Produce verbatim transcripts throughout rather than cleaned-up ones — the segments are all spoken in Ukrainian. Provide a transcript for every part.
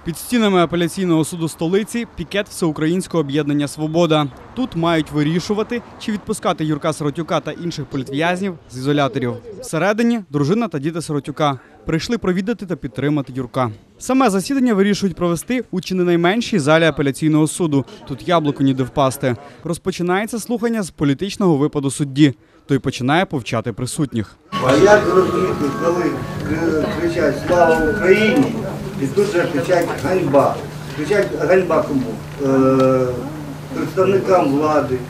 Під стінами апеляційного суду столиці пікет Всеукраїнського об'єднання «Свобода». Тут мають вирішувати, чи відпускати Юрка Сиротюка та інших політв'язнів з ізоляторів. Всередині – дружина та діти Сиротюка. Прийшли провідати та підтримати Юрка. Саме засідання вирішують провести у чи не найменшій залі апеляційного суду. Тут яблуку ніде впасти. Розпочинається слухання з політичного випаду судді. Той починає повчати присутніх. А як зрозуміти, коли кричать «Слава Україні» і тут же кричать «Ганьба». Кричать «Ганьба» кому? Е, представникам влади,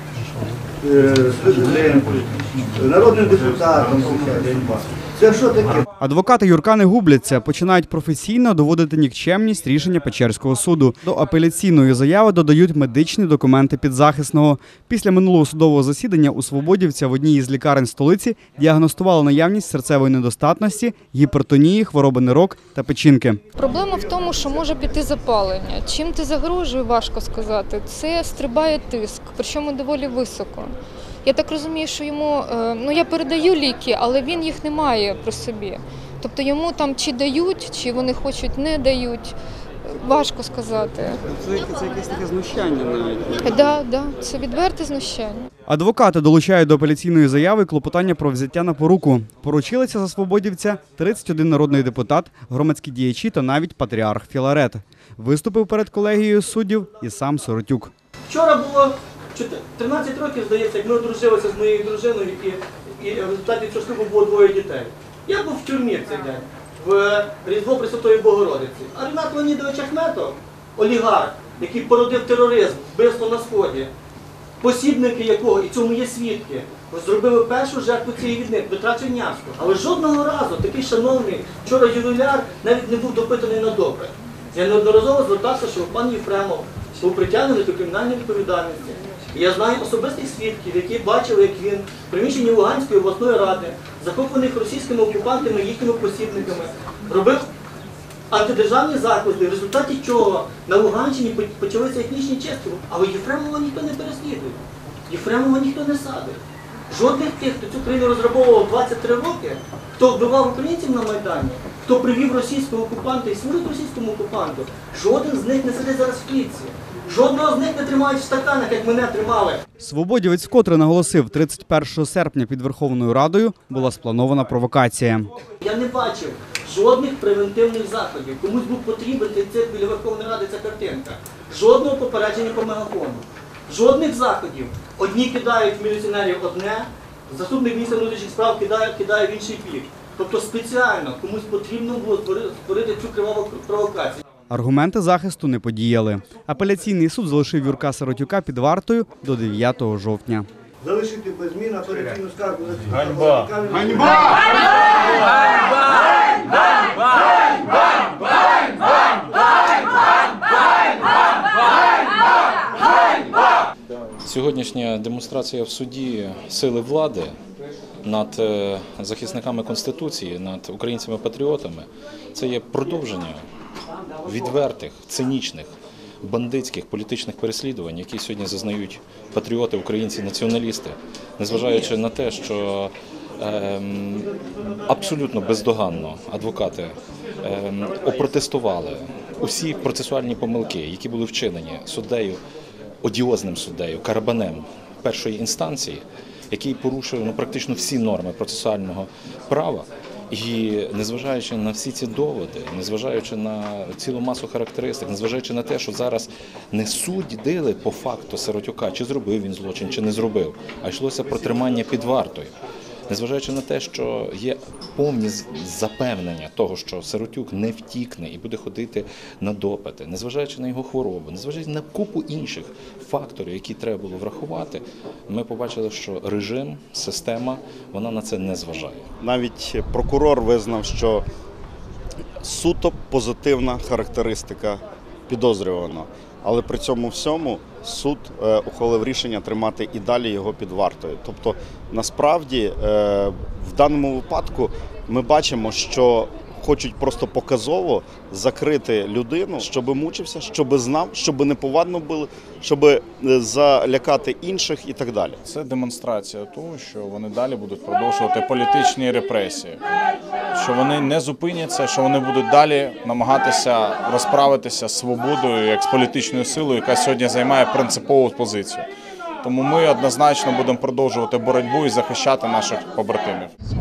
е, президенту, народним депутатам кричать «Ганьба». Це що таке? Адвокати Юрка не губляться, починають професійно доводити нікчемність рішення Печерського суду. До апеляційної заяви додають медичні документи підзахисного. Після минулого судового засідання у Свободівця в одній із лікарень столиці діагностували наявність серцевої недостатності, гіпертонії, хвороби нирок та печінки. Проблема в тому, що може піти запалення. Чим ти загрожує, важко сказати. Це стрибає тиск, причому доволі високо. Я так розумію, що йому, ну я передаю ліки, але він їх не має при собі. Тобто йому там чи дають, чи вони хочуть не дають, важко сказати. Це, це якесь таке знущання навіть. Так, да, да, це відверте знущання. Адвокати долучають до апеляційної заяви клопотання про взяття на поруку. Поручилися за Свободівця тридцять один народний депутат, громадські діячі та навіть патріарх Філарет. Виступив перед колегією суддів і сам Сиротюк. Вчора було тринадцять років, здається, як ми одружилися з моєю дружиною, і, і в результаті цього шлюбу було двоє дітей. Я був в тюрмі в цей день, в Різдво Пресвятої Богородиці. А Рінат Леонідович Ахметов, олігарх, який породив тероризм, вбивство на Сході, посібники якого, і цьому є свідки, зробили першу жертву цієї війни, Дмитра Чернявського. Але жодного разу такий шановний вчора ювіляр навіть не був допитаний на допит. Я неодноразово звертався, що пан Єфремов був притягнений до кримінальної відповідальності. І я знаю особистих свідків, які бачили, як він в приміщенні Луганської обласної ради, захоплених російськими окупантами, їхніми посібниками, робив антидержавні заклади, в результаті чого на Луганщині почалися етнічні чистки. Але Єфремова ніхто не переслідує, Єфремова ніхто не садить. Жодних тих, хто цю країну розграбовував двадцять три роки, хто вбивав українців на Майдані, хто привів російського окупанта і служить російському окупанту, жоден з них не сидить зараз в клітці. Жодного з них не тримають в стаканах, як мене тримали. Свободівець вкотре наголосив, тридцять першого серпня під Верховною Радою була спланована провокація. Я не бачив жодних превентивних заходів. Комусь був потрібен цей цирк біля Верховної Ради, ця картинка. Жодного попередження по мегафону. Жодних заходів. Одні кидають міліціонерів одне, заступник міністра внутрішніх справ кидає, кидає в інший бік. Тобто спеціально комусь потрібно було створити цю криваву провокацію. Аргументи захисту не подіяли. Апеляційний суд залишив Юрка Сиротюка під вартою до дев'ятого жовтня. Залишити без змін апеляційну скаргу за Ганьба! Ганьба! Сьогоднішня демонстрація в суді сили влади над захисниками Конституції, над українцями-патріотами – це є продовження відвертих, цинічних, бандитських політичних переслідувань, які сьогодні зазнають патріоти, українці, націоналісти, незважаючи на те, що е, абсолютно бездоганно адвокати е, опротестували усі процесуальні помилки, які були вчинені суддею, одіозним суддею, Карабанем першої інстанції, який порушив ну, практично всі норми процесуального права. І незважаючи на всі ці доводи, незважаючи на цілу масу характеристик, незважаючи на те, що зараз не судили по факту Сиротюка, чи зробив він злочин, чи не зробив, а йшлося про тримання під вартою. Незважаючи на те, що є повні запевнення того, що Сиротюк не втікне і буде ходити на допити, незважаючи на його хворобу, незважаючи на купу інших факторів, які треба було врахувати, ми побачили, що режим, система, вона на це не зважає. Навіть прокурор визнав, що суто позитивна характеристика підозрюваного. Але при цьому всьому суд е, ухвалив рішення тримати і далі його під вартою. Тобто, насправді, е, в даному випадку ми бачимо, що хочуть просто показово закрити людину, щоб мучився, щоб знав, щоб неповадно було, щоб залякати інших і так далі. Це демонстрація того, що вони далі будуть продовжувати політичні репресії, що вони не зупиняться, що вони будуть далі намагатися розправитися з свободою як з політичною силою, яка сьогодні займає принципову позицію. Тому ми однозначно будемо продовжувати боротьбу і захищати наших побратимів.